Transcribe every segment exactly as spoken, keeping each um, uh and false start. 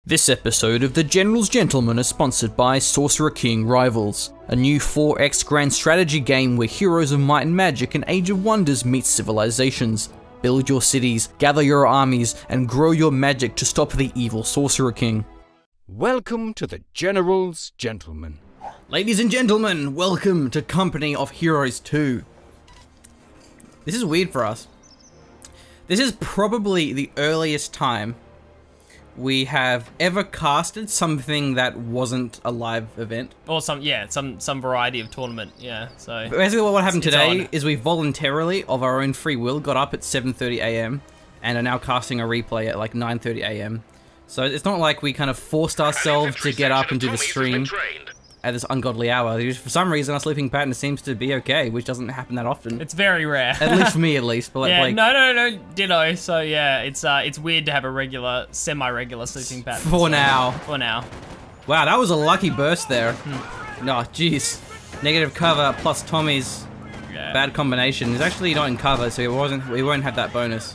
This episode of The General's Gentleman is sponsored by Sorcerer King Rivals, a new four X grand strategy game where heroes of might and magic and Age of Wonders meet civilizations. Build your cities, gather your armies, and grow your magic to stop the evil Sorcerer King. Welcome to The General's Gentleman. Ladies and gentlemen, welcome to Company of Heroes two. This is weird for us. This is probably the earliest time we have ever casted something that wasn't a live event. Or some, yeah, some some variety of tournament, yeah, so... Basically what happened it's, today it's is we voluntarily, of our own free will, got up at seven thirty a m and are now casting a replay at like nine thirty a m So it's not like we kind of forced ourselves to get up and do the stream at this ungodly hour. For some reason, our sleeping pattern seems to be okay, which doesn't happen that often. It's very rare. At least for me, at least. But yeah, like, no, no, no, ditto. So yeah, it's uh, it's weird to have a regular, semi-regular sleeping pattern. For so, now. For now. Wow, that was a lucky burst there. Hmm. No, jeez. Negative cover plus Tommy's Yeah. bad combination. He's actually not in cover, so he wasn't. We won't have that bonus.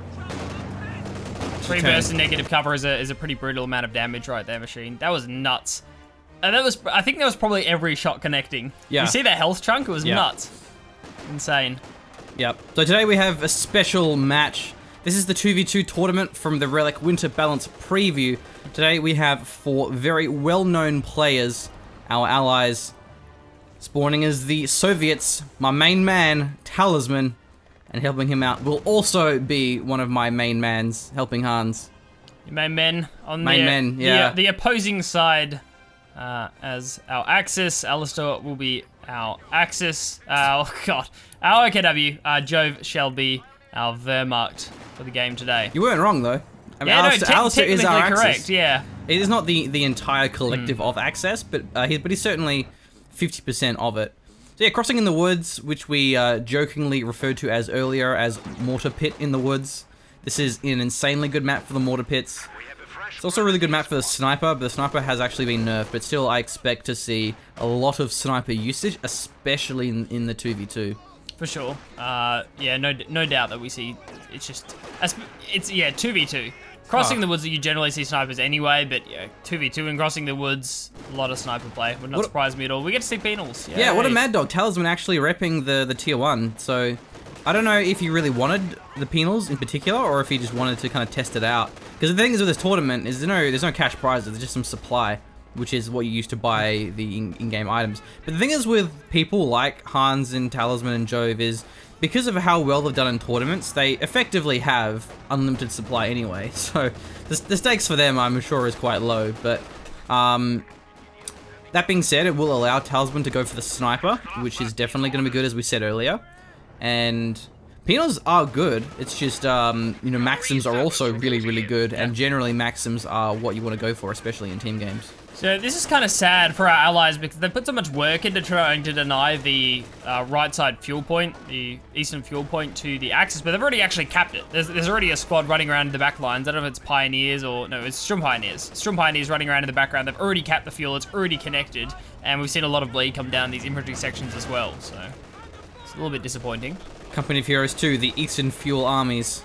Three bursts and negative cover is a is a pretty brutal amount of damage right there, Machine. That was nuts. And that was, I think that was probably every shot connecting. Yeah. You see that health chunk? It was Yeah. nuts. Insane. Yep. So today we have a special match. This is the two v two tournament from the Relic Winter Balance preview. Today we have four very well-known players, our allies, spawning as the Soviets. My main man, Talisman, and helping him out will also be one of my main mans, helping Hans. Your main men on Main the, men, yeah. the, the opposing side. Uh, as our Axis, Alistair will be our Axis, uh, oh god, our O K W, uh, Jove shall be our Wehrmacht for the game today. You weren't wrong though. I mean, yeah, Alistair, no, te Alistair is our technically correct, Axis. yeah. It is not the the entire collective Mm. of Access, but uh, he, but he's certainly fifty percent of it. So yeah, crossing in the woods, which we uh, jokingly referred to as earlier as Mortar Pit in the Woods. This is an insanely good map for the Mortar Pits. It's also a really good map for the Sniper, but the Sniper has actually been nerfed, but still I expect to see a lot of Sniper usage, especially in, in the two v two. For sure. Uh, yeah, no no doubt that we see, it's just, it's, yeah, two v two. Crossing Oh. the woods, you generally see snipers anyway, but yeah, two v two and crossing the woods, a lot of sniper play. Would not What- surprise me at all. We get to see penals. Yeah, what a Yay. mad dog. Talisman actually repping the, the tier one, so I don't know if he really wanted the penals in particular, or if he just wanted to kind of test it out. Because the thing is with this tournament is there's no, there's no cash prizes, there's just some supply, which is what you use to buy the in- in-game items. But the thing is with people like Hans and Talisman and Jove is, because of how well they've done in tournaments, they effectively have unlimited supply anyway. So the, the stakes for them, I'm sure, is quite low. But um, that being said, it will allow Talisman to go for the Sniper, which is definitely going to be good, as we said earlier. And penals are good. It's just, um, you know, Maxims are also really, really good. And generally, Maxims are what you want to go for, especially in team games. So this is kind of sad for our allies because they put so much work into trying to deny the uh, right side fuel point, the eastern fuel point to the Axis, but they've already actually capped it. There's, there's already a squad running around in the back lines. I don't know if it's Pioneers or, no, it's Strum Pioneers. Strum Pioneers running around in the background. They've already capped the fuel. It's already connected. And we've seen a lot of bleed come down these infantry sections as well. So it's a little bit disappointing. Company of Heroes two, the Eastern Fuel Armies.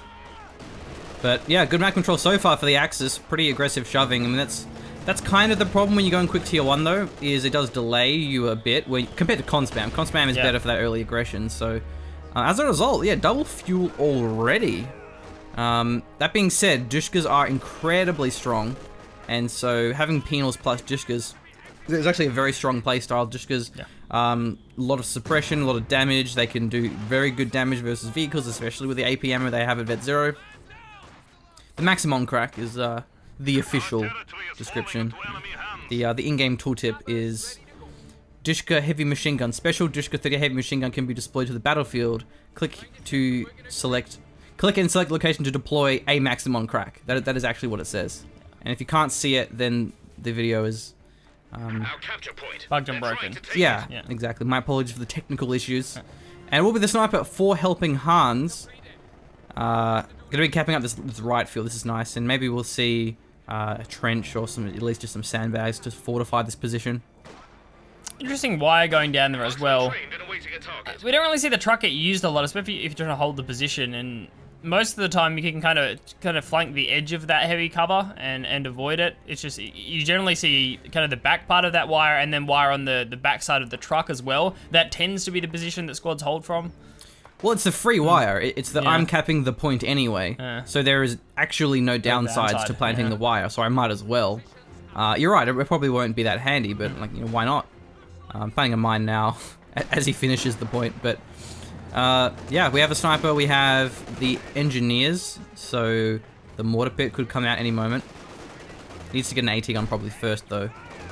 But yeah, good map control so far for the Axis. Pretty aggressive shoving. I mean, that's that's kind of the problem when you go in quick tier one though, is it does delay you a bit when compared to con spam. Con spam is Yeah. better for that early aggression. So uh, as a result, yeah, double fuel already. Um, that being said, Dushkas are incredibly strong, and so having penals plus Dushkas, there's actually a very strong playstyle. Dushkas, Yeah. um, a lot of suppression, a lot of damage. They can do very good damage versus vehicles, especially with the A P ammo they have at Vet Zero. The Maximum crack is uh, the official description. The uh, the in-game tooltip is Dushka Heavy Machine Gun. Special Dushka thirty Heavy Machine Gun can be deployed to the battlefield. Click to select, click and select location to deploy a Maximum crack. That that is actually what it says. And if you can't see it, then the video is um, Bugged and broken. yeah, Yeah. exactly. My apologies for the technical issues. And we'll be the Sniper for helping Hans. Uh, gonna be capping up this, this right field. This is nice, and maybe we'll see uh, a trench or some, at least just some sandbags to fortify this position. Interesting wire going down there as well. We don't really see the truck get used a lot, especially if you're trying to hold the position, and most of the time you can kind of kind of flank the edge of that heavy cover and and avoid it. It's just you generally see kind of the back part of that wire and then wire on the the back side of the truck as well. That tends to be the position that squads hold from. Well, it's the free wire. It's the Yeah. I'm capping the point anyway. Yeah. So there is actually no downsides downside, to planting yeah. the wire. So I might as well. Uh, you're right. It probably won't be that handy, but like you know, why not? Uh, I'm planning a mine now as he finishes the point, but. Uh, yeah, we have a sniper, we have the engineers, so the mortar pit could come out any moment. Needs to get an AT gun probably first, though.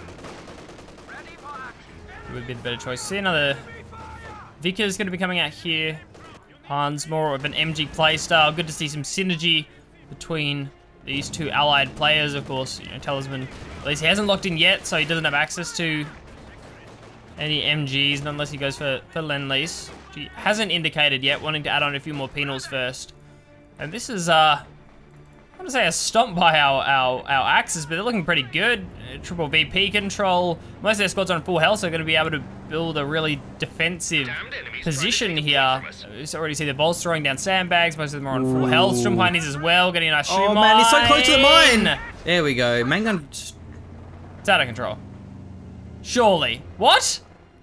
Would be the better choice. See another... Vika's going to be coming out here. Hans, more of an M G playstyle. Good to see some synergy between these two allied players, of course. You know, Talisman, at least he hasn't locked in yet, so he doesn't have access to any M Gs, not unless he goes for, for Lend-Lease. He hasn't indicated yet, wanting to add on a few more penals first. And this is, uh, I want to say a stomp by our, our, our Axes, but they're looking pretty good. Uh, triple V P control. Most of their squads on full health, so they're going to be able to build a really defensive position here. You already see the bolts throwing down sandbags. Most of them are on full Ooh. health. Strumpine is as well, getting a nice shoe Oh mine. man, he's so close to the mine! There we go. Main gun. It's out of control. Surely. What?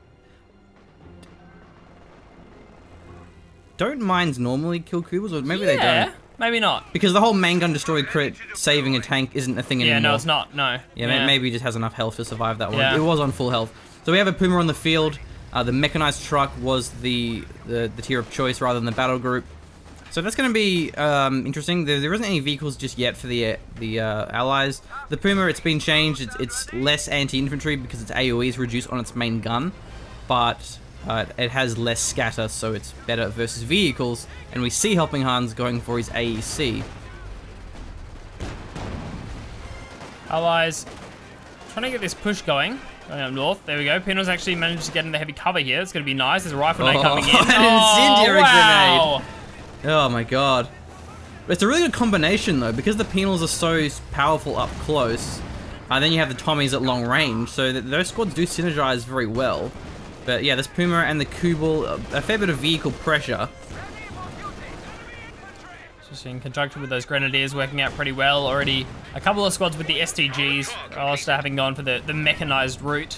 Don't mines normally kill Kubas, or maybe yeah, they don't? maybe not. Because the whole main gun destroy crit saving a tank isn't a thing Yeah, anymore. no, it's not. No. Yeah, ma- maybe he just has enough health to survive that one. Yeah. It was on full health. So we have a Puma on the field. Uh, the mechanized truck was the, the the tier of choice rather than the battle group. So that's going to be um, interesting. There, there isn't any vehicles just yet for the uh, the uh, allies. The Puma, it's been changed. It's, it's less anti-infantry because its A O E is reduced on its main gun, but uh, it has less scatter, so it's better versus vehicles. And we see Helping Hans going for his A E C. Allies trying to get this push going. Going up north. There we go. Pino's actually managed to get into heavy cover here. It's going to be nice. There's a rifle grenade Oh, coming in. an incendiary oh, wow. grenade. Oh my god. It's a really good combination though, because the penals are so powerful up close. And uh, then you have the Tommies at long range, so that those squads do synergize very well. But yeah, this Puma and the Kubel, a fair bit of vehicle pressure. Just in conjunction with those Grenadiers working out pretty well. Already a couple of squads with the S T Gs, also having gone for the, the mechanized route.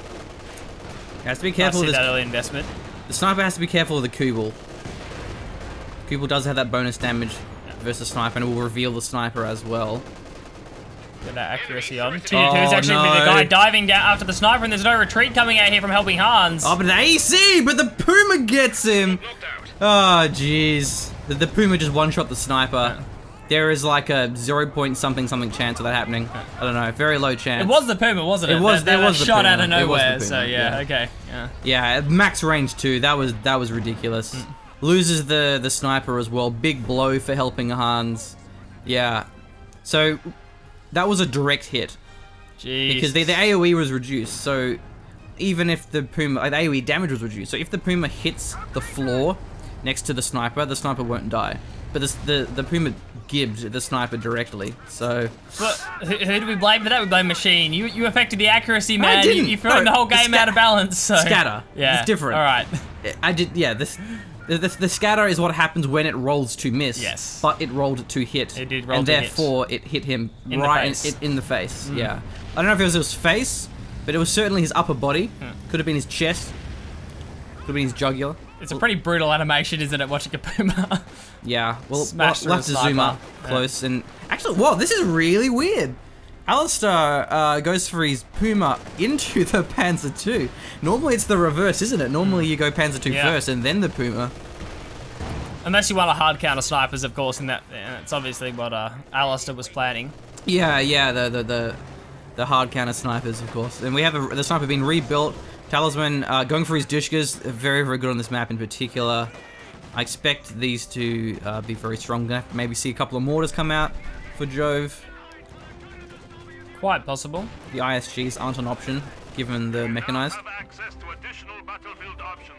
Has to be I careful see of this. that early investment. The sniper has to be careful of the Kubel. Kubel does have that bonus damage versus sniper, and it will reveal the sniper as well. Get that accuracy on. two Oh, two is actually no. the guy diving down after the sniper, and there's no retreat coming out here from Helping Hans. Oh, but the A C, but the Puma gets him. Oh, jeez. The, the Puma just one-shot the sniper. There is like a zero point something something chance of that happening. I don't know, very low chance. It was the Puma, wasn't it? It was- That, that it was the shot Puma. out of It was the nowhere. Puma, So yeah, yeah. okay, yeah. Yeah, max range too. That was that was ridiculous. Mm. Loses the the sniper as well. Big blow for Helping Hans. Yeah. So that was a direct hit Jeez. because the, the A O E was reduced. So even if the Puma, like, the A O E damage was reduced. So if the Puma hits the floor next to the sniper, the sniper won't die. But the the, the Puma gibbed the sniper directly. So But who, who do we blame for that? We blame Machine. You you affected the accuracy, man. I didn't. You, you thrown No, the whole the game sca- out of balance. So. scatter. Yeah, It's different. All right. I did. Yeah. This. The, the, the scatter is what happens when it rolls to miss. Yes. But it rolled to hit. It did roll and to hit. therefore it hit him In the right face. In, in the face. Yeah. I don't know if it was his face, but it was certainly his upper body. Hmm. Could have been his chest. Could have been his jugular. It's a pretty brutal animation, isn't it? Watching a Puma. Yeah. Well, we'll, Smash we'll have to through a zoom sniper. up close and actually, whoa! This is really weird. Alistair uh, goes for his Puma into the Panzer two. Normally it's the reverse, isn't it? Normally you go Panzer two Yeah. first and then the Puma. Unless you want a hard counter snipers, of course, and that and that's obviously what uh, Alistair was planning. Yeah, yeah, the the the, the hard counter snipers, of course. And we have a, the sniper being rebuilt. Talisman uh, going for his Dushkas, very very good on this map in particular. I expect these to uh, be very strong. Gonna have to maybe see a couple of mortars come out for Jove. Quite possible. The I S Gs aren't an option given the mechanized. Have access to additional battlefield options.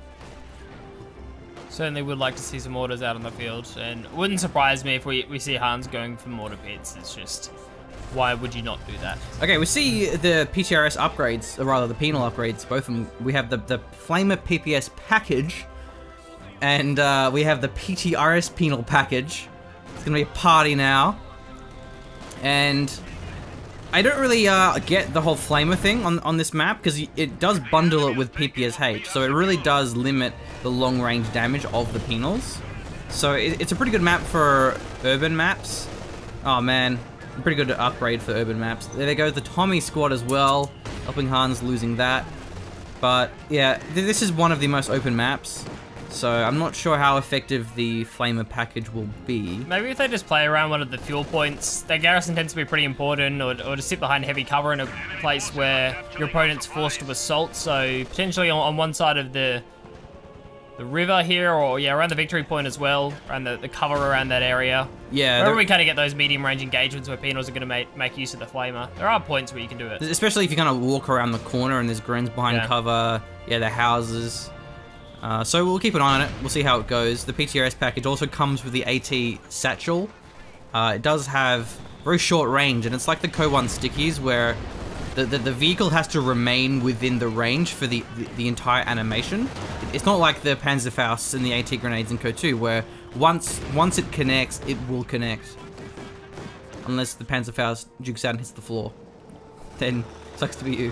Certainly would like to see some mortars out on the field, and wouldn't surprise me if we, we see Hans going for mortar pits. It's just, why would you not do that? Okay, we see the P T R S upgrades, or rather the penal upgrades, both of them. We have the, the Flamer P P S package, And uh, we have the P T R S penal package. It's gonna be a party now. And I don't really uh, get the whole flamer thing on, on this map, because it does bundle it with P P S H, so it really does limit the long range damage of the penals. So it, it's a pretty good map for urban maps. Oh man, pretty good upgrade for urban maps. There goes the Tommy squad as well, helping Hans losing that. But yeah, th this is one of the most open maps. So I'm not sure how effective the flamer package will be. Maybe if they just play around one of the fuel points, their garrison tends to be pretty important, or, or to sit behind heavy cover in a place where your opponent's forced to assault. So potentially on, on one side of the the river here, or yeah, around the victory point as well, around the, the cover around that area. Yeah. Wherever we kind of get those medium range engagements where penals are going to make, make use of the flamer. There are points where you can do it. Especially if you kind of walk around the corner and there's Grens behind Yeah. cover. Yeah, the houses. Uh, so we'll keep an eye on it. We'll see how it goes. The P T R S package also comes with the AT satchel. Uh, it does have very short range, and it's like the C O one stickies where the, the, the vehicle has to remain within the range for the, the, the entire animation. It's not like the Panzerfaust and the AT grenades in C O two, where once once it connects, it will connect. Unless the Panzerfaust jukes out and hits the floor. Then, sucks to be you.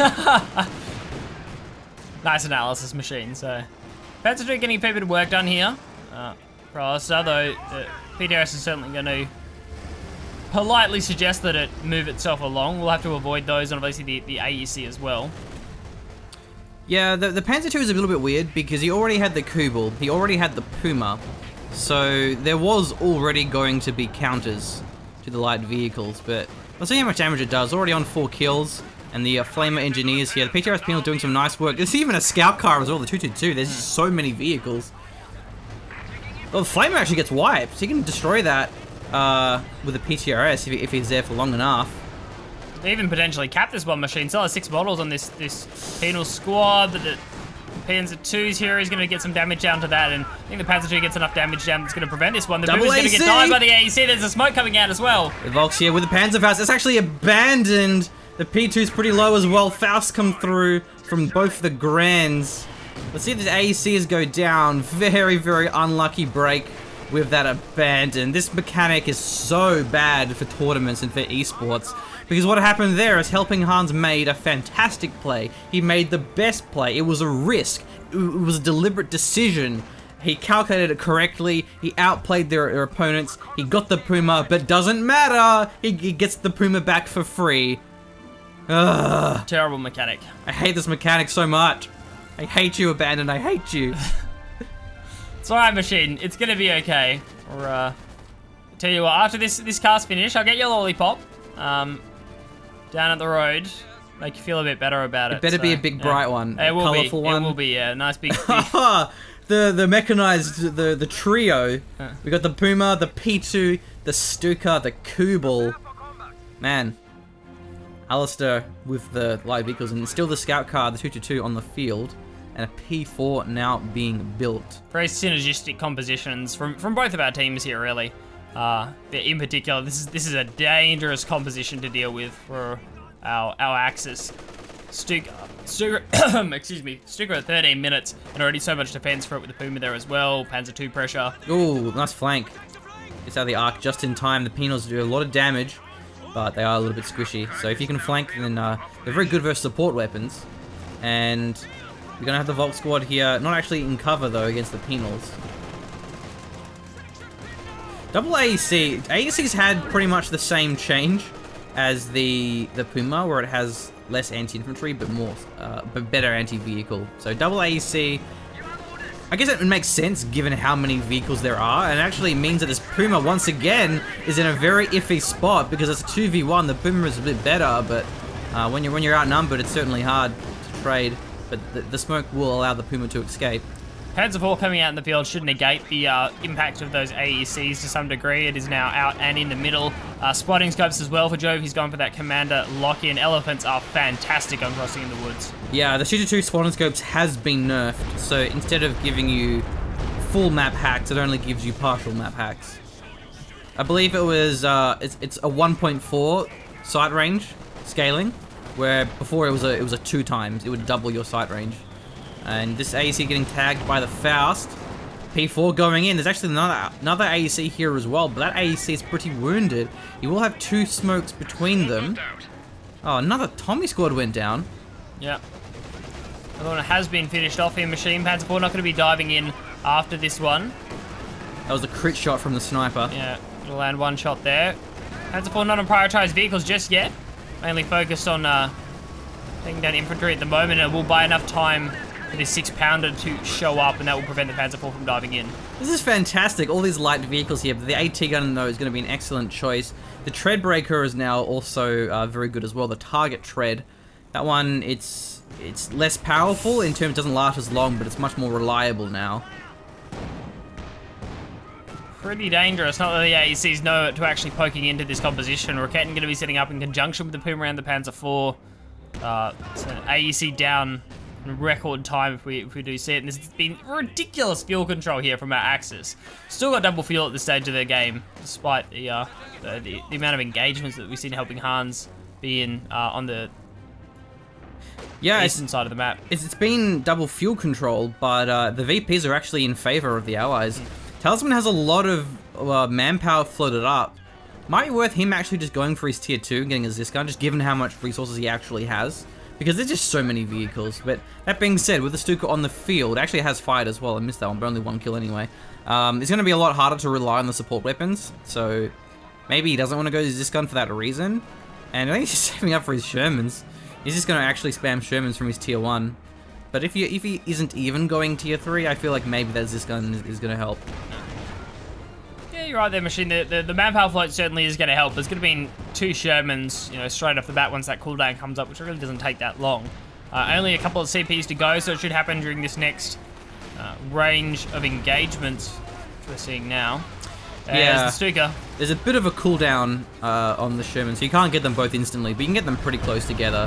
Nice analysis machine, so. Panzer two getting a fair bit of work done here. Uh, for Alistair, though, the P T R S is certainly going to politely suggest that it move itself along. We'll have to avoid those, and obviously the, the A E C as well. Yeah, the, the Panzer two is a little bit weird because he already had the Kubel, he already had the Puma, so there was already going to be counters to the light vehicles, but let's see how much damage it does. Already on four kills, and the uh, Flamer Engineers here. The P T R S penal doing some nice work. There's even a scout car as well, the two two two. There's just so many vehicles. Well, the Flamer actually gets wiped. He can destroy that uh, with a P T R S if, he, if he's there for long enough. They even potentially cap this one machine. Still has six models on this this penal squad. The, the Panzer two's here is going to get some damage down to that, and I think the Panzer two gets enough damage down that's going to prevent this one. The Double Boomer's going to A C. get died by the A E C. There's a smoke coming out as well. The Volks here with the Panzerfaust. It's actually abandoned. The P two's pretty low as well. Faust come through from both the Grands. Let's see if the A E Cs go down. Very, very unlucky break with that abandoned. This mechanic is so bad for tournaments and for esports. Because what happened there is Helping Hans made a fantastic play. He made the best play. It was a risk. It was a deliberate decision. He calculated it correctly. He outplayed their, their opponents. He got the Puma, but doesn't matter. He, he gets the Puma back for free. Ugh. Terrible mechanic. I hate this mechanic so much. I hate you, Abandoned. I hate you. It's alright, machine. It's gonna be okay. Or, uh, tell you what, after this this car's finished, I'll get your lollipop. Um, down at the road. Make you feel a bit better about it. It better so, be a big, yeah. bright one. It a will colourful be. one. It will be, yeah. Nice big... big the the mechanized, the, the trio. Huh. We got the Puma, the P two, the Stuka, the Kubel. Man. Alistair with the light vehicles, and still the scout car, the two two two on the field, and a P four now being built. Very synergistic compositions from from both of our teams here, really. Uh, in particular, this is this is a dangerous composition to deal with for our our Axis. Stuka, Stuka excuse me, Stuka at thirteen minutes, and already so much defense for it with the Puma there as well. Panzer two pressure. Ooh, nice flank. It's out of the arc just in time. The penals do a lot of damage, but they are a little bit squishy. So if you can flank, then uh, they're very good versus support weapons. And we're gonna have the Volk squad here, not actually in cover though against the penals. Double A E C. A E C's had pretty much the same change as the the Puma, where it has less anti-infantry but more, uh, but better anti-vehicle. So double A E C, I guess it makes sense given how many vehicles there are, and it actually means that this Puma once again is in a very iffy spot because it's a two v one. The Puma is a bit better, but uh, when you're when you're outnumbered, it's certainly hard to trade. But the, the smoke will allow the Puma to escape. Panzer four coming out in the field should negate the uh, impact of those A E Cs to some degree. It is now out and in the middle. Uh, spotting scopes as well for Jove. He's gone for that commander lock-in. Elephants are fantastic on crossing in the woods. Yeah, the two two two spotting scopes has been nerfed, so instead of giving you full map hacks, it only gives you partial map hacks. I believe it was uh, it's, it's a one point four sight range scaling, where before it was a it was a two times. It would double your sight range. And this A E C getting tagged by the Faust. P four going in. There's actually another another A E C here as well, but that A E C is pretty wounded. You will have two smokes between them. Oh, another Tommy squad went down. Yeah. Another one has been finished off here. Machine Panzer four not going to be diving in after this one. That was a crit shot from the sniper. Yeah, it'll land one shot there. Panzer four not on prioritized vehicles just yet. Mainly focused on uh, taking down infantry at the moment, and it will buy enough time for this six pounder to show up, and that will prevent the Panzer four from diving in. This is fantastic. All these light vehicles here, but the AT gun, though, is going to be an excellent choice. The tread breaker is now also uh, very good as well. The target tread. That one, it's it's less powerful in terms, it doesn't last as long, but it's much more reliable now. Pretty dangerous. Not that the A E Cs know to actually poking into this composition. Raketen going to be setting up in conjunction with the Puma and the Panzer four. Uh, it's an A E C down in record time if we if we do see it. And there's been ridiculous fuel control here from our Axis. Still got double fuel at this stage of their game, despite the uh, the, the, the amount of engagements that we've seen helping Hans be in uh, on the Yeah, eastern side of the map. It's, it's been double fuel control, but uh, the V Ps are actually in favor of the Allies. Mm. Talisman has a lot of uh, manpower floated up. Might be worth him actually just going for his tier two and getting a Ziskan, just given how much resources he actually has. Because there's just so many vehicles. But that being said, with the Stuka on the field, it actually has fired as well. I missed that one, but only one kill anyway. Um, it's going to be a lot harder to rely on the support weapons. So maybe he doesn't want to go to Ziskan for that reason. And I think he's just saving up for his Shermans. He's just going to actually spam Shermans from his tier one. But if, you, if he isn't even going tier three, I feel like maybe that Ziskan is, is going to help. Yeah, you're right there, Machine. The, the, the manpower float certainly is going to help. There's going to be two Shermans, you know, straight off the bat once that cooldown comes up, which really doesn't take that long. Uh, only a couple of C Ps to go, so it should happen during this next uh, range of engagements, which we're seeing now. There's yeah, the Stuka. There's a bit of a cooldown uh, on the Sherman, so you can't get them both instantly, but you can get them pretty close together.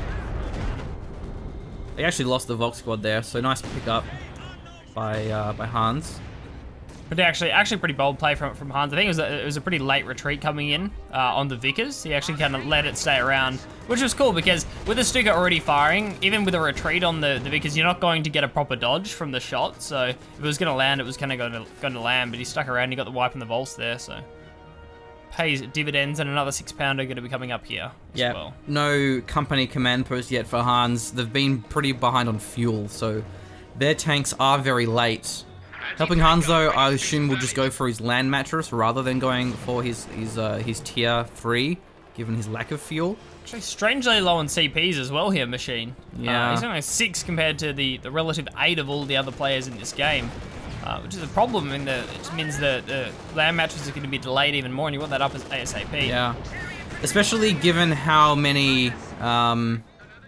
They actually lost the Volk squad there, so nice pick up by uh, by Hans. But actually, actually pretty bold play from from Hans. I think it was a, it was a pretty late retreat coming in uh, on the Vickers. He actually kind of let it stay around, which was cool because with the Stuka already firing, even with a retreat on the, the Vickers, you're not going to get a proper dodge from the shot. So if it was going to land, it was kind of going to going to land. But he stuck around. He got the wipe and the Volts there, so pays dividends, and another six pounder going to be coming up here as yeah, well. No company command post yet for Hans. They've been pretty behind on fuel, so their tanks are very late. Helping Hans, though, I assume will just go for his land mattress rather than going for his his uh, his tier three, given his lack of fuel. Actually, strangely low on C Ps as well here, Machine. Yeah. Uh, he's only six compared to the, the relative eight of all the other players in this game, uh, which is a problem. In the, it just means the, the land mattresses are going to be delayed even more, and you want that up as ASAP. Yeah. Especially given how many... Um,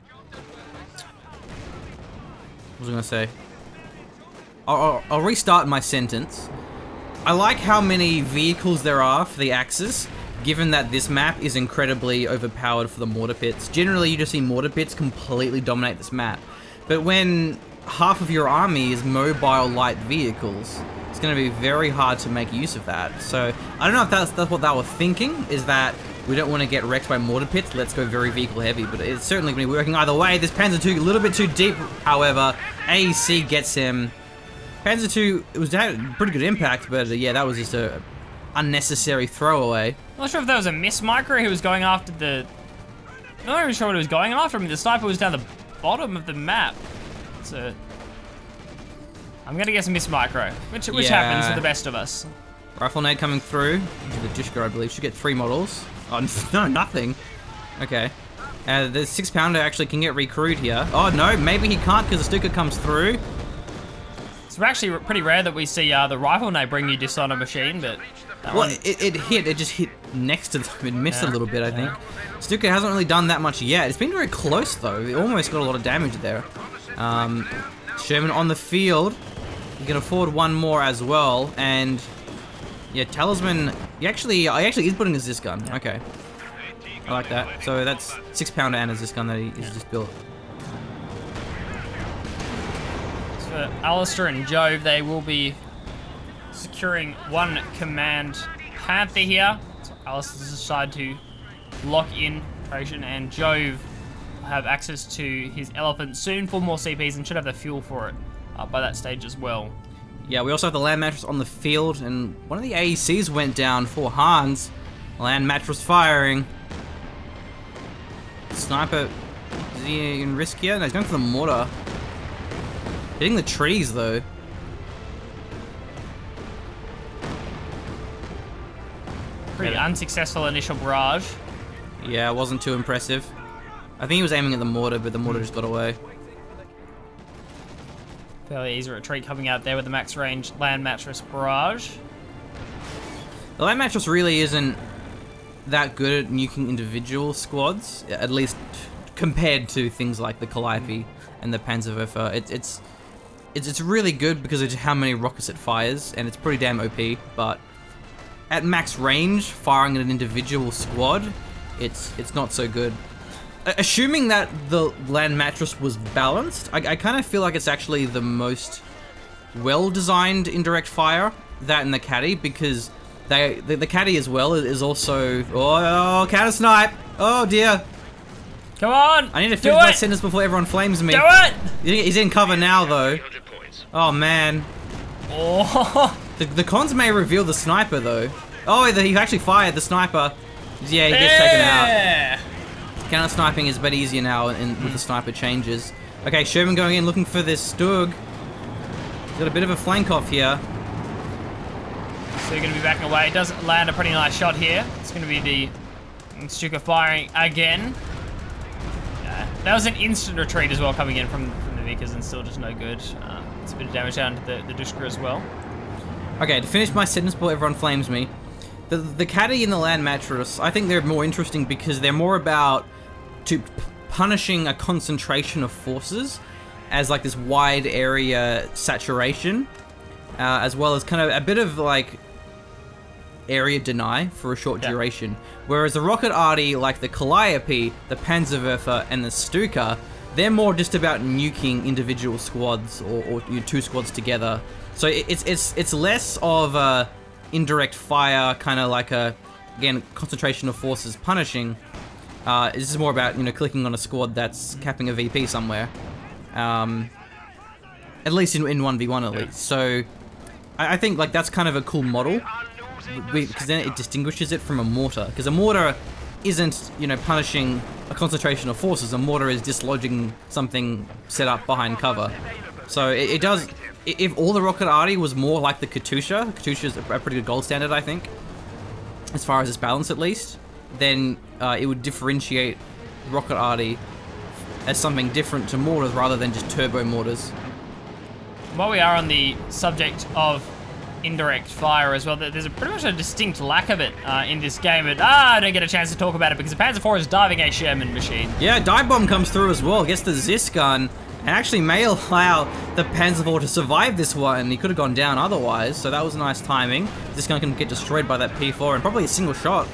what was I going to say? I'll, I'll, I'll restart my sentence. I like how many vehicles there are for the Axis, given that this map is incredibly overpowered for the mortar pits. Generally, you just see mortar pits completely dominate this map. But when half of your army is mobile light vehicles, it's going to be very hard to make use of that. So, I don't know if that's, that's what they were thinking, is that we don't want to get wrecked by mortar pits, let's go very vehicle heavy. But it's certainly going to be working either way. This Panzer two a little bit too deep, however. A E C gets him. Panzer two, it was had a pretty good impact, but uh, yeah, that was just a unnecessary throwaway. I'm not sure if that was a miss micro who was going after the... I'm not even sure what he was going after. I mean, the sniper was down the bottom of the map. So... I'm gonna guess a miss micro, which, which Yeah. happens to the best of us. Rifle nade coming through. Into the Dushka, I believe. Should get three models. Oh, no, nothing. Okay. Uh, the six pounder actually can get recruited here. Oh, no, maybe he can't because the Stuka comes through. It's actually pretty rare that we see uh, the rifle nade bring you Dishonor Machine, but... That Well, one, it, it hit. It just hit next to them. It missed Yeah, a little bit, I think. yeah. Stuka hasn't really done that much yet. It's been very close, though. It almost got a lot of damage there. Um, Sherman on the field. You can afford one more as well. And, yeah, Talisman... He actually, he actually is putting a Ziskan. Yeah. Okay. I like that. So that's six pounder and a Ziskan that he Yeah. he's just built. For Alistair and Jove, they will be securing one command Panther here. So Alistair's decided to lock in Trajan, and Jove will have access to his Elephant soon. Four more C Ps and should have the fuel for it uh, by that stage as well. Yeah, we also have the land mattress on the field, and one of the A E Cs went down for Hans. Land mattress firing. Sniper, is he in risk here? No, he's going for the mortar. Hitting the trees, though. Pretty unsuccessful initial barrage. Yeah, it wasn't too impressive. I think he was aiming at the mortar, but the mortar just got away. Fairly easy retreat coming out there with the max range land mattress barrage. The land mattress really isn't that good at nuking individual squads, at least compared to things like the Calliope and the Panzerwerfer. It, it's it's it's really good because of how many rockets it fires, and it's pretty damn O P. But at max range, firing at an individual squad, it's it's not so good. Assuming that the land mattress was balanced, I, I kind of feel like it's actually the most well-designed indirect fire, that and the caddy, because they the, the caddy as well is also oh, oh counter snipe. Oh dear. Come on. I need to do finish my it. sentence before everyone flames me. Do it. He's in cover now though. Oh man. Oh. The, the cons may reveal the sniper though. Oh, he actually fired the sniper. Yeah, he gets taken out. Counter sniping is a bit easier now in, with the sniper changes. Okay, Sherman going in looking for this Stug. He's got a bit of a flank off here. So you're going to be backing away. It does land a pretty nice shot here. It's going to be the Stuka firing again. Uh, that was an instant retreat as well coming in from, from the Vickers, and still just no good. Uh, it's a bit of damage down to the, the Dushka as well. Okay, to finish my sentence before everyone flames me. The, the caddy and the land mattress, I think they're more interesting because they're more about to punishing a concentration of forces as like this wide area saturation, uh, as well as kind of a bit of like area deny for a short yeah. duration. Whereas the rocket arty, like the Calliope, the Panzerwerfer, and the Stuka, they're more just about nuking individual squads or, or you know, two squads together. So it, it's it's it's less of a indirect fire, kind of like a again concentration of forces punishing. Uh, this is more about, you know, clicking on a squad that's capping a V P somewhere. Um, at least in, in one v one at least. So, I, I think, like, that's kind of a cool model. Because then it distinguishes it from a mortar. Because a mortar isn't, you know, punishing a concentration of forces. A mortar is dislodging something set up behind cover. So, it, it does... If all the rocket arty was more like the Katusha, Katusha is a pretty good gold standard, I think. As far as its balance, at least. Then uh, it would differentiate rocket arty as something different to mortars rather than just turbo mortars. While we are on the subject of indirect fire as well, there's a pretty much a distinct lack of it uh, in this game. But ah, I don't get a chance to talk about it because the Panzer four is diving a Sherman machine. Yeah, dive bomb comes through as well, gets the Zis gun, and actually may allow the Panzer four to survive this one. He could have gone down otherwise, so that was nice timing. This gun can get destroyed by that P four and probably a single shot.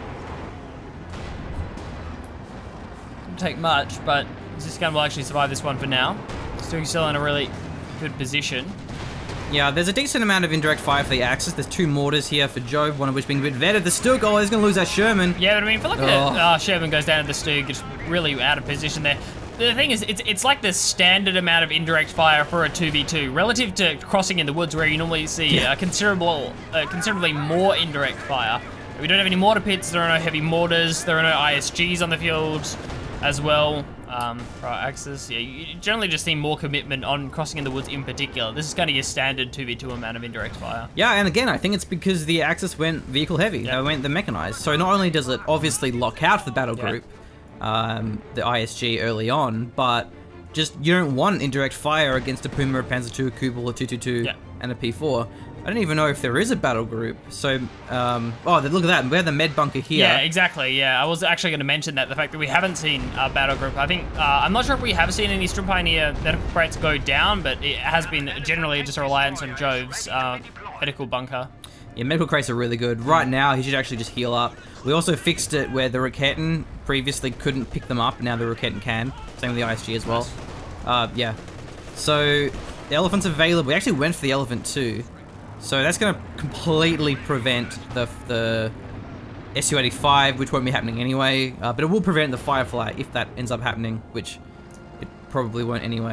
Take much, but this gun will actually survive this one for now. Still, still in a really good position. Yeah, there's a decent amount of indirect fire for the Axis. There's two mortars here for Jove, one of which being a bit vetted. The Stug, oh, he's going to lose that Sherman. Yeah, but I mean, if you look oh. at it, oh, Sherman goes down to the Stug, it's really out of position there. The thing is, it's it's like the standard amount of indirect fire for a two v two, relative to crossing in the woods where you normally see yeah. a considerable, uh, considerably more indirect fire. We don't have any mortar pits, there are no heavy mortars, there are no I S Gs on the field as well. Um, for our Axis, yeah, you generally just see more commitment on crossing in the woods in particular. This is kind of your standard two v two amount of indirect fire. Yeah, and again, I think it's because the Axis went vehicle heavy. Yep. They went the mechanized. So not only does it obviously lock out the battle group, yep. um, the I S G early on, but just you don't want indirect fire against a Puma, a Panzer two, a Kubel, a two two two, yep. and a P four. I don't even know if there is a battle group. So, um, oh, look at that. We have the med bunker here. Yeah, exactly. Yeah, I was actually going to mention that, the fact that we haven't seen a battle group. I think, uh, I'm not sure if we have seen any Strum Pioneer medical crates go down, but it has been generally just a reliance on Jove's uh, medical bunker. Yeah, medical crates are really good. Right now, he should actually just heal up. We also fixed it where the Raketen previously couldn't pick them up. Now the Raketen can. Same with the I S G as well. Uh, yeah. So, the Elephant's available. We actually went for the Elephant too. So that's going to completely prevent the the S U eighty-five, which won't be happening anyway. Uh, but it will prevent the Firefly if that ends up happening, which it probably won't anyway.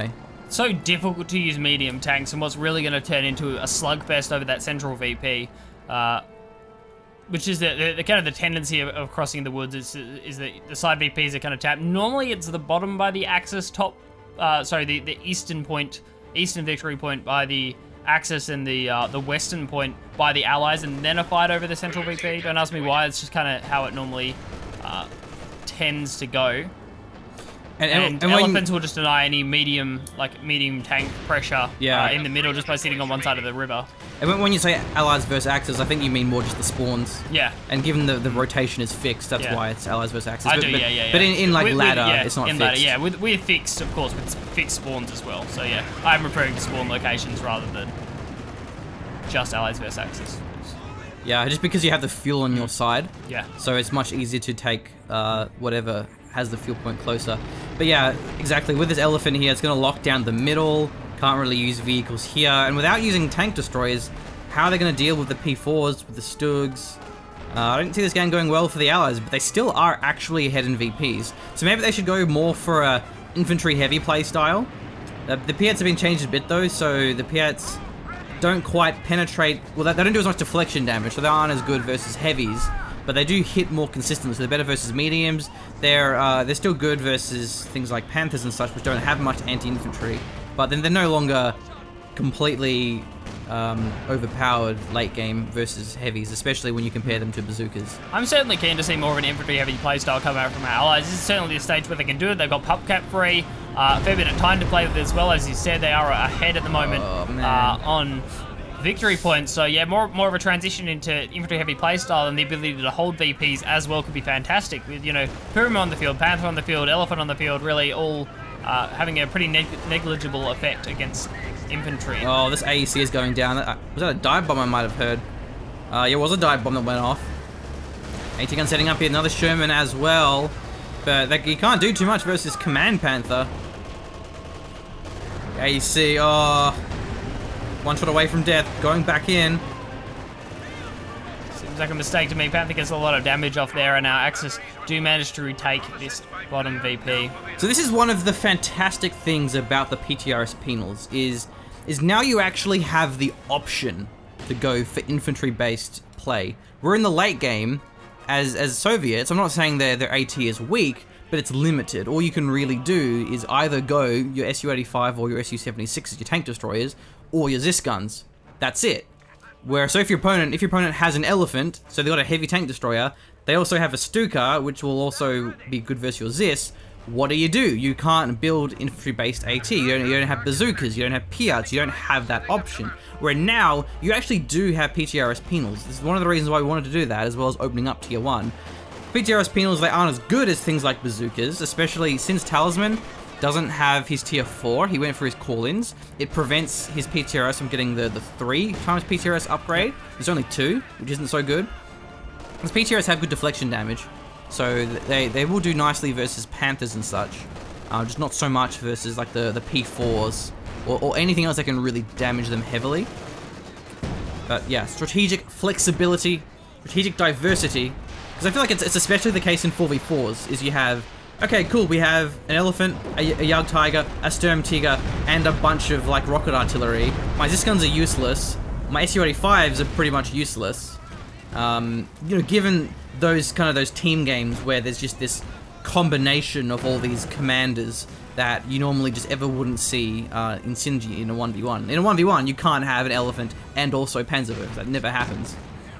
so difficult to use medium tanks and what's really going to turn into a slugfest over that central V P. Uh, which is the, the, the kind of the tendency of, of crossing the woods is, is that the side V Ps are kind of tapped. Normally it's the bottom by the Axis, top, uh, sorry, the, the eastern point, eastern victory point by the Axis, and the uh, the western point by the Allies, and then a fight over the central V P. Don't ask me why, it's just kind of how it normally uh, tends to go. And, and, and elephants will just deny any medium, like medium tank pressure yeah. uh, in the middle just by sitting on one side of the river. And when, when you say Allies versus Axis, I think you mean more just the spawns. Yeah. And given the, the rotation is fixed, that's yeah. why it's Allies versus Axis. I but, do, but, yeah, yeah, yeah. But in, in like with, ladder, with, yeah, it's not in fixed. Ladder, yeah, with, we're fixed, of course, with fixed spawns as well. So yeah, I'm referring to spawn locations rather than just Allies versus Axis. Yeah, just because you have the fuel on your side. Yeah. So it's much easier to take uh, whatever has the fuel point closer. But yeah, exactly. With this elephant here, it's going to lock down the middle. Can't really use vehicles here. And without using tank destroyers, how are they going to deal with the P fours, with the Stugs? Uh, I don't see this game going well for the Allies, but they still are actually ahead in V Ps. So maybe they should go more for a infantry heavy play style. Uh, the Piats have been changed a bit though, so the Piats don't quite penetrate. Well, they don't do as much deflection damage, so they aren't as good versus heavies. But they do hit more consistently, so they're better versus mediums. They're uh, they're still good versus things like Panthers and such, which don't have much anti-infantry. But then they're no longer completely um, overpowered late game versus heavies, especially when you compare them to bazookas. I'm certainly keen to see more of an infantry-heavy playstyle come out from our Allies. This is certainly a stage where they can do it. They've got PupCap free, uh, a fair bit of time to play with it as well. As you said, they are ahead at the moment oh, uh, on victory points. So yeah, more more of a transition into infantry-heavy playstyle, and the ability to hold V Ps as well could be fantastic. With, you know, Puma on the field, Panther on the field, Elephant on the field, really all uh, having a pretty neg negligible effect against infantry. Oh, this A E C is going down. Uh, was that a dive bomb I might have heard? Uh, yeah, it was a dive bomb that went off. AT gun setting up here, another Sherman as well. But they, you can't do too much versus Command Panther. A E C, oh... one shot away from death, going back in. Seems like a mistake to me. Panther gets a lot of damage off there, and our Axis do manage to retake this bottom V P. So this is one of the fantastic things about the P T R S penals, is is now you actually have the option to go for infantry-based play. We're in the late game, as as Soviets, I'm not saying their, their AT is weak, but it's limited. All you can really do is either go your S U eighty-five or your S U seventy-six as your tank destroyers, or your Zis guns. That's it. Where, so if your opponent, if your opponent has an elephant, so they've got a heavy tank destroyer, they also have a Stuka, which will also be good versus your Zis. What do you do? You can't build infantry-based AT. You don't, you don't have bazookas, you don't have Piats, you don't have that option. Where now, you actually do have P T R S penals. This is one of the reasons why we wanted to do that, as well as opening up tier one. P T R S penals, they aren't as good as things like bazookas, especially since Talisman doesn't have his tier four, he went for his call-ins. It prevents his P T R S from getting the, the three times P T R S upgrade. There's only two, which isn't so good. Because P T R S have good deflection damage, so they, they will do nicely versus Panthers and such. Uh, just not so much versus like the, the P fours, or, or anything else that can really damage them heavily. But yeah, strategic flexibility, strategic diversity. Because I feel like it's, it's especially the case in four v fours, is you have, okay, cool, we have an Elephant, a, a Yug Tiger, a Sturm Tiger, and a bunch of, like, rocket artillery. My Zis guns are useless. My S U eighty-fives are pretty much useless. Um, you know, given those kind of those team games where there's just this combination of all these commanders that you normally just ever wouldn't see uh, in Synergy in a one v one. In a one v one, you can't have an Elephant and also Panzerwerfer. That never happens.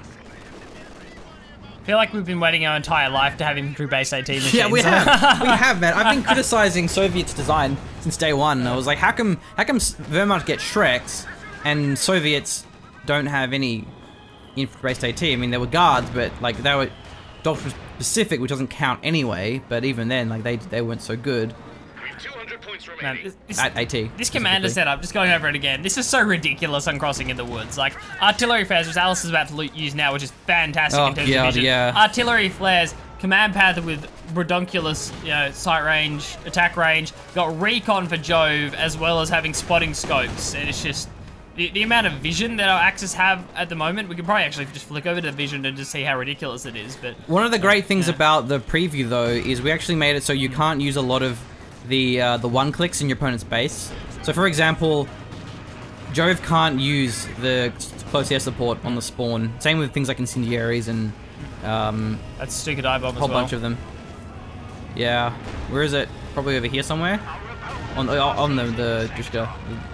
I feel like we've been waiting our entire life to have infantry-based AT machines. Yeah, we have. We have, man. I've been criticizing Soviets' design since day one. I was like, how come, how come Wehrmacht get Shreks and Soviets don't have any infantry-based AT? I mean, there were guards, but like they were Doctrine Specific, which doesn't count anyway. But even then, like they they weren't so good. Man, this, this, At AT. This commander setup, just going over it again, this is so ridiculous on Crossing in the Woods. Like, artillery flares, which Alice is about to use now, which is fantastic Oh, in terms God, of vision. yeah. Artillery flares, Command Panther with redonkulous, you know, sight range, attack range, got Recon for Jove, as well as having spotting scopes, and it's just... The, the amount of vision that our Axis have at the moment, we could probably actually just flick over to the vision and just see how ridiculous it is, but... One of the great things yeah. about the preview, though, is we actually made it so you can't use a lot of the uh, the one clicks in your opponent's base. So for example, Jove can't use the close air support on the spawn. Same with things like incendiaries and um, That's Stuka Dive Bomb a whole as well. bunch of them. Yeah, where is it? Probably over here somewhere. On the on the the Dushka.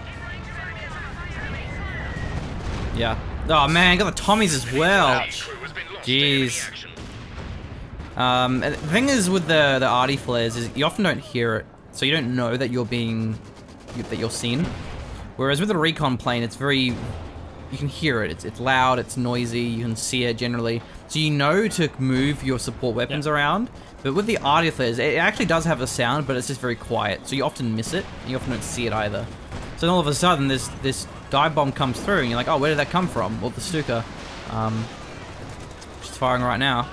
Yeah. Oh man, got the Tommies as well. Jeez. Um, and the thing is with the the arty flares is you often don't hear it, so you don't know that you're being that you're seen. Whereas with the recon plane, it's very you can hear it. It's it's loud, it's noisy. You can see it generally, so you know to move your support weapons Yep. around. But with the arty flares, it actually does have a sound, but it's just very quiet, so you often miss it. And you often don't see it either. So then all of a sudden, this this dive bomb comes through, and you're like, oh, where did that come from? Well, the Stuka, um, just firing right now.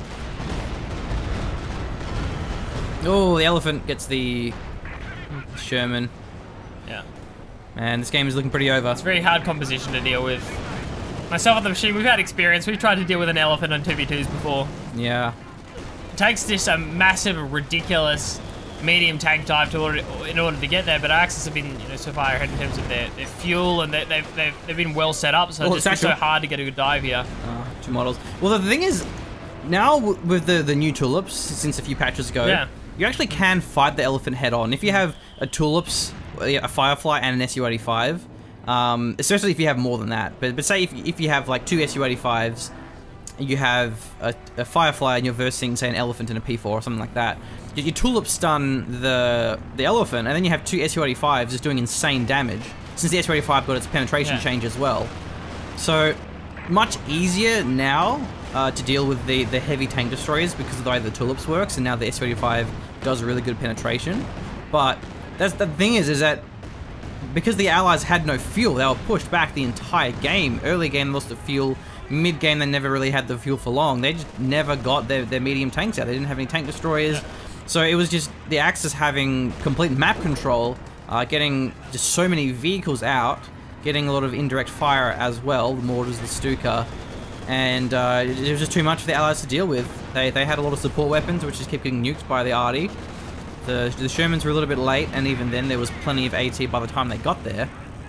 Oh, the elephant gets the Sherman. Yeah. Man, this game is looking pretty over. It's a very hard composition to deal with. Myself and the machine, we've had experience. We've tried to deal with an elephant on two v twos before. Yeah. It takes this a massive, ridiculous medium tank dive to order, in order to get there, but our Axis have been, you know, so far ahead in terms of their, their fuel, and they, they've, they've they've been well set up. So Well, it's just been so actually- hard to get a good dive here. Uh, two models. Well, the thing is, now w with the the new tulips, since a few patches ago, Yeah. you actually can fight the elephant head on. If you have a tulips, a Firefly, and an S U eighty-five, um, especially if you have more than that. But but say if if you have like two S U eighty-fives, you have a, a Firefly, and you're versing say an elephant and a P four or something like that. Your, your tulip stun the the elephant, and then you have two S U eighty-fives just doing insane damage. Since the S U eighty-five got its penetration Yeah. change as well, so much easier now uh, to deal with the, the heavy tank destroyers because of the way the tulips works, and now the S U eighty-five does really good penetration. But that's the thing is, is that because the Allies had no fuel, they were pushed back the entire game. Early game they lost the fuel, mid game they never really had the fuel for long. They just never got their, their medium tanks out. They didn't have any tank destroyers. Yeah. So it was just the Axis having complete map control, uh, getting just so many vehicles out, getting a lot of indirect fire as well, the mortars, the Stuka, and uh, it, it was just too much for the Allies to deal with. They, they had a lot of support weapons, which just kept getting nuked by the arty. The, the Shermans were a little bit late, and even then there was plenty of AT by the time they got there.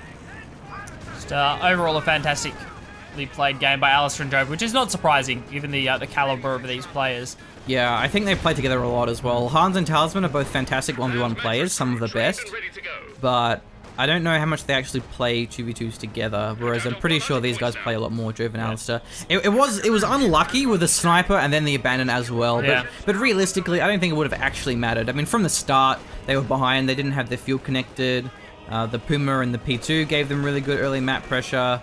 Just uh, overall a fantastically played game by Alistair and Jove, which is not surprising given the uh, the caliber of these players. Yeah, I think they play together a lot as well. Hans and Talisman are both fantastic one v one players, some of the best, but I don't know how much they actually play two v twos together, whereas I'm pretty sure these guys play a lot more, Jove and Alistair. It, it was it was unlucky with the sniper and then the abandon as well, Yeah. but, but realistically, I don't think it would have actually mattered. I mean, from the start, they were behind, they didn't have their fuel connected, uh, the Puma and the P two gave them really good early map pressure.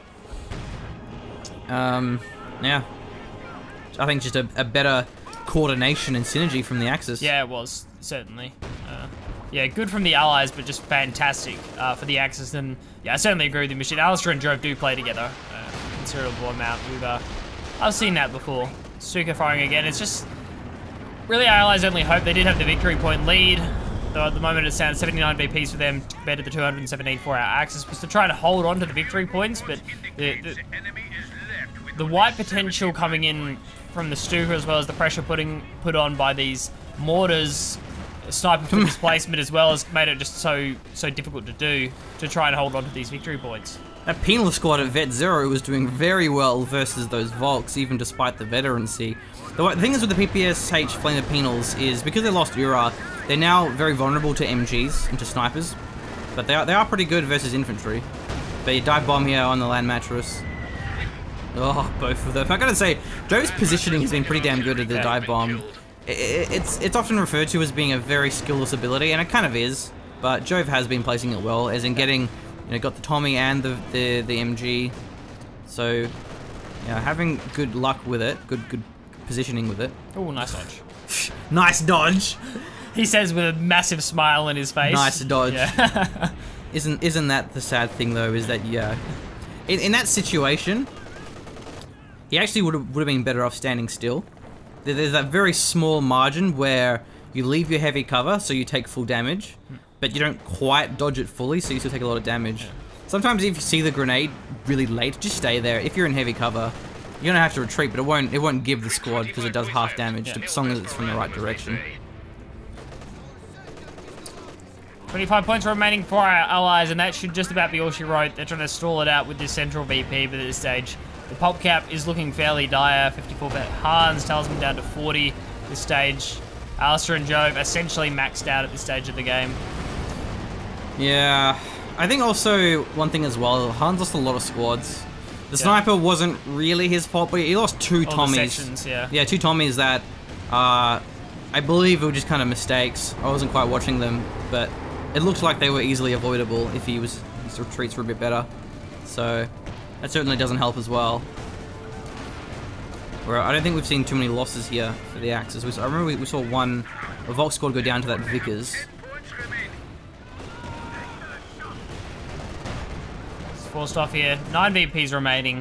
Um, yeah. I think just a, a better coordination and synergy from the Axis. Yeah, it was, certainly. Uh, yeah, good from the Allies, but just fantastic uh, for the Axis. And yeah, I certainly agree with the machine. Alistair and Jove do play together uh, a considerable amount. We've, uh, I've seen that before. Stuka firing again. It's just really our Allies' only hope. They did have the victory point lead, though at the moment it sounds seventy-nine V Ps for them compared to the two hundred seventeen for our Axis, was to try to hold on to the victory points, but the, the, the white potential coming in from the Stuka, as well as the pressure putting put on by these mortars, sniper for displacement as well, has made it just so so difficult to do to try and hold on to these victory points. That penal squad at Vet Zero was doing very well versus those Volks, even despite the veterancy. The thing is with the P P S H Flame of Penals is because they lost Ura, they're now very vulnerable to M Gs and to snipers, but they are they are pretty good versus infantry. But you dive bomb here on the land mattress. Oh, both of them. I gotta say, Joe's positioning has been pretty damn good at the dive bomb. It's it's often referred to as being a very skillless ability, and it kind of is. But Jove has been placing it well, as in getting, you know, got the Tommy and the the, the M G. So, yeah, having good luck with it, good good positioning with it. Oh, nice dodge. Nice dodge. He says with a massive smile on his face. Nice dodge. Yeah. Isn't isn't that the sad thing though? Is that yeah, in, in that situation, he actually would have would have been better off standing still. There's that very small margin where you leave your heavy cover, so you take full damage, but you don't quite dodge it fully, so you still take a lot of damage. Sometimes if you see the grenade really late, just stay there. If you're in heavy cover, you're gonna have to retreat, but it won't it won't give the squad because it does half damage, Yeah. as long as it's from the right direction. twenty-five points remaining for our allies, and that should just about be all she wrote. They're trying to stall it out with this central V P, but at this stage, the pulp cap is looking fairly dire. fifty-four for Hans, Talisman down to forty this stage. Alistair and Jove essentially maxed out at this stage of the game. Yeah, I think also one thing as well, Hans lost a lot of squads. The Yeah. sniper wasn't really his fault, but he lost two All the Tommies. sections, yeah. Yeah, two Tommies that uh, I believe were just kind of mistakes. I wasn't quite watching them, but it looked like they were easily avoidable if he was his retreats were a bit better. So that certainly doesn't help as well. Where I don't think we've seen too many losses here for the Axis. We saw, I remember we, we saw one a Volk squad go down to that Vickers. It's forced off here. Nine V Ps remaining.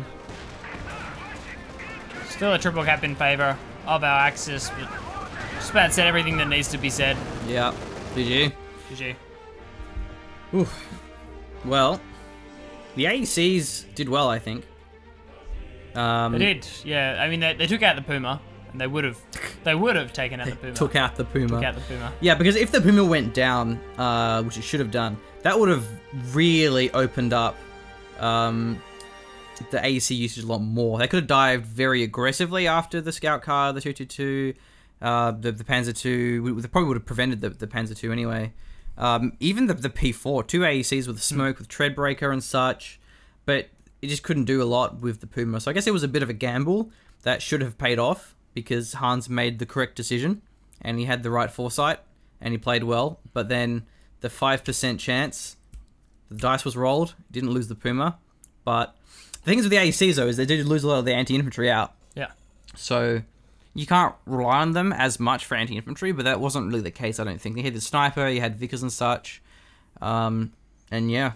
Still a triple cap in favor of our Axis, but just about said everything that needs to be said. Yeah, G G. G G. Oof. Well, the A E Cs did well, I think. Um, They did, yeah. I mean, they, they took out the Puma, and they would have, they would have taken out the Puma. Took out the Puma. Took out the Puma. Yeah, because if the Puma went down, uh, which it should have done, that would have really opened up um, the A E C usage a lot more. They could have dived very aggressively after the Scout car, the two two two, uh, the, the Panzer two. We, they probably would have prevented the, the Panzer two anyway. Um, even the, the P four, two A E Cs with smoke, with Treadbreaker and such, but it just couldn't do a lot with the Puma. So I guess it was a bit of a gamble that should have paid off because Hans made the correct decision and he had the right foresight and he played well. But then the five percent chance, the dice was rolled, didn't lose the Puma. But the thing is with the A E Cs though is they did lose a lot of their anti-infantry out. Yeah. So you can't rely on them as much for anti-infantry, but that wasn't really the case, I don't think. They had the sniper, you had Vickers and such. Um, and yeah.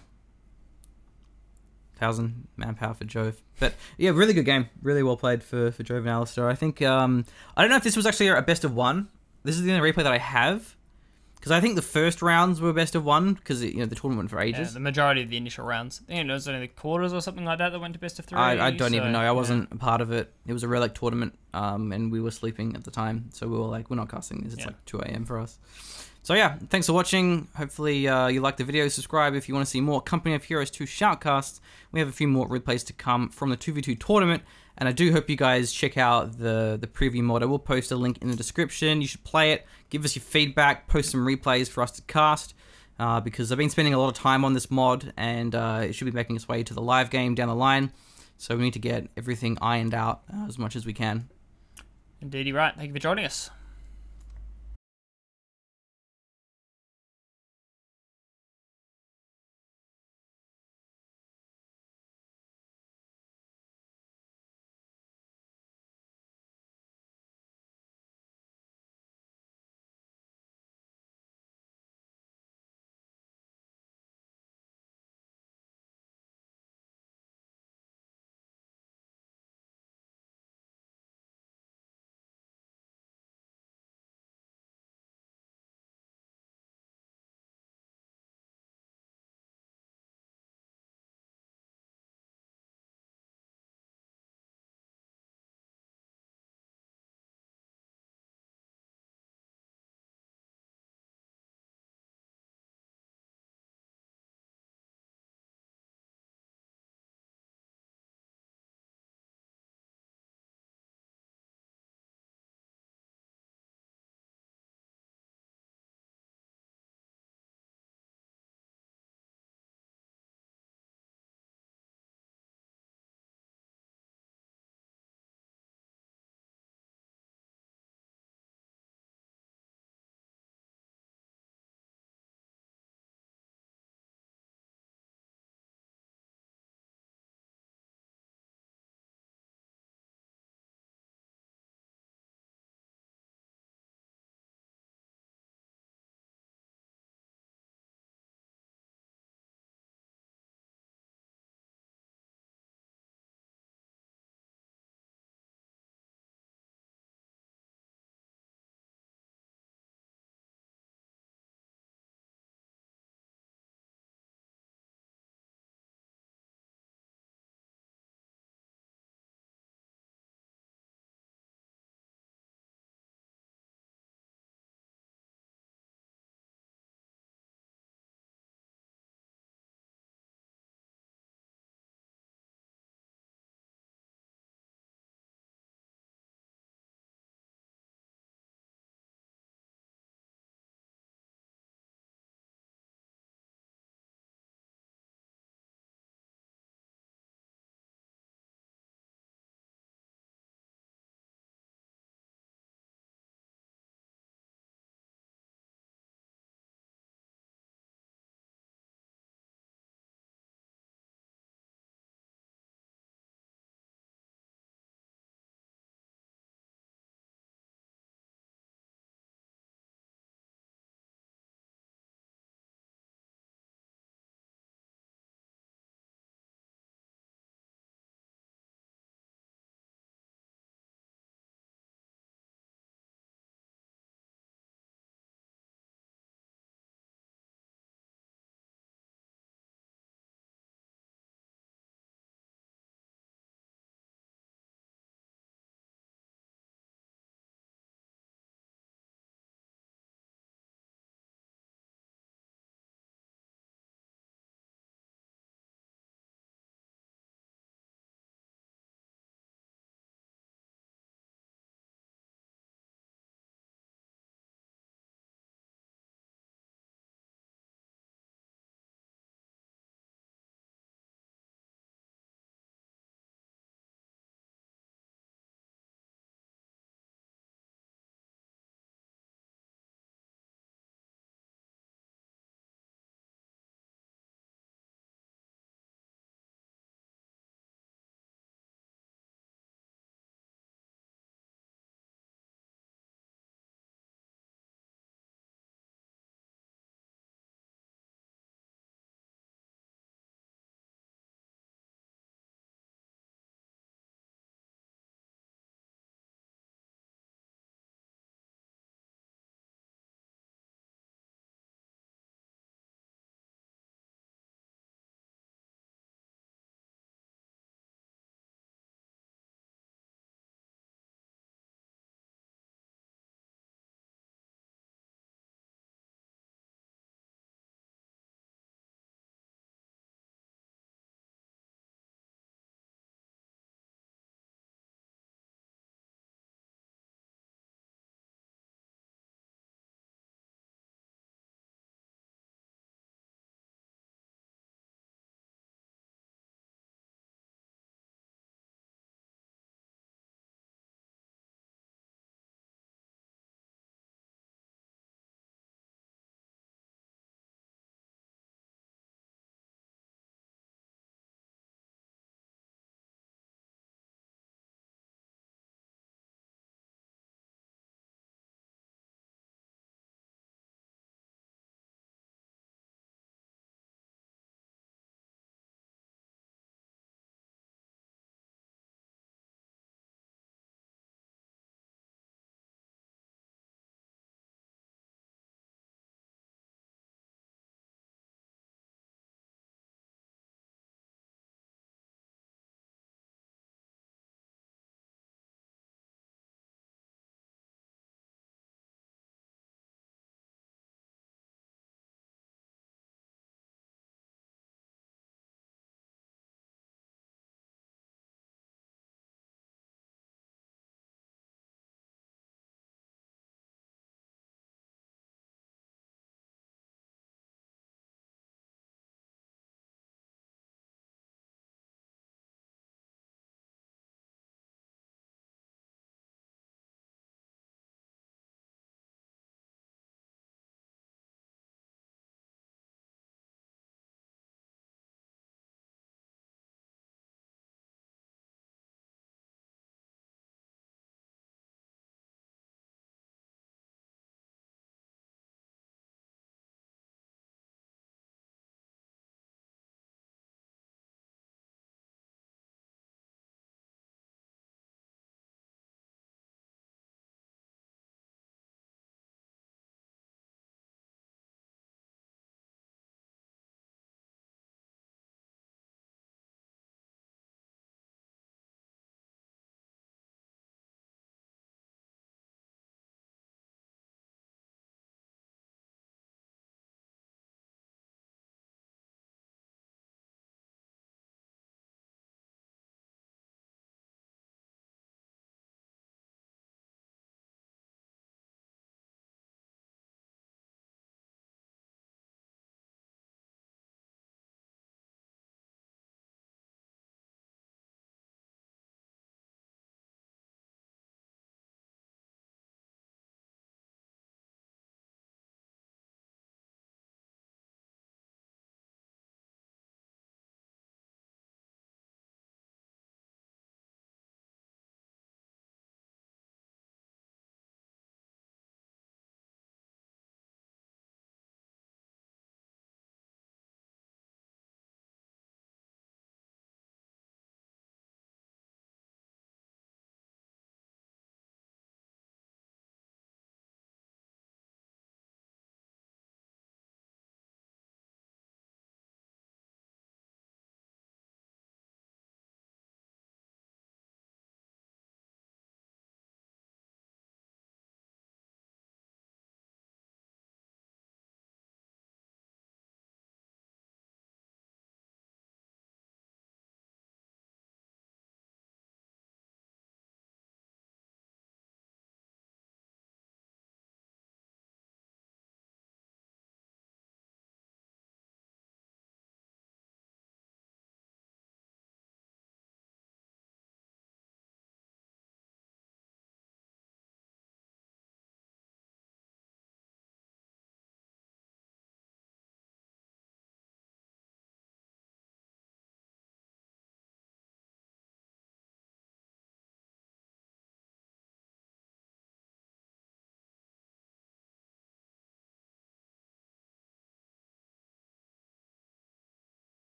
Thousand manpower for Jove. But yeah, really good game. Really well played for, for Jove and Alistair. I think, um, I don't know if this was actually a best of one. This is the only replay that I have. Because I think the first rounds were best of one, because you know the tournament went for Yeah, ages. the majority of the initial rounds. I think it was only the quarters or something like that that went to best of three. I, I don't so, even know. I yeah. wasn't a part of it. It was a relic tournament, um, and we were sleeping at the time, so we were like, we're not casting this. It's Yeah. like two A M for us. So yeah, thanks for watching. Hopefully uh, you liked the video. Subscribe if you want to see more Company of Heroes two shoutcasts. We have a few more replays to come from the two v two tournament, and I do hope you guys check out the, the preview mod. I will post a link in the description. You should play it. Give us your feedback. Post some replays for us to cast, uh, because I've been spending a lot of time on this mod, and uh, it should be making its way to the live game down the line. So we need to get everything ironed out uh, as much as we can. Indeed, you're right. Thank you for joining us.